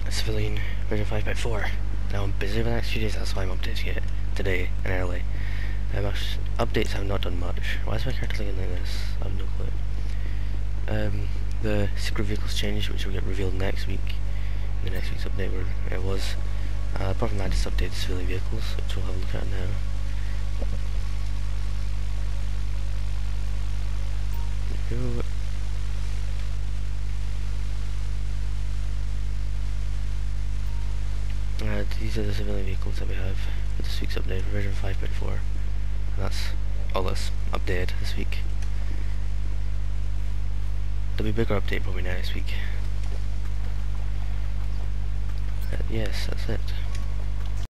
civilian version 5.4. Now I'm busy for the next few days, that's why I'm updating it today and early. Updates have not done much. Why is my character looking like this? I have no clue. The secret vehicles changed, which will get revealed next week, in the next week's update where it was. Apart from that, just update the civilian vehicles, which we'll have a look at now. There we go. These are the civilian vehicles that we have for this week's update for version 5.4. And that's all that's updated this week. There'll be a bigger update probably next week. Yes, that's it.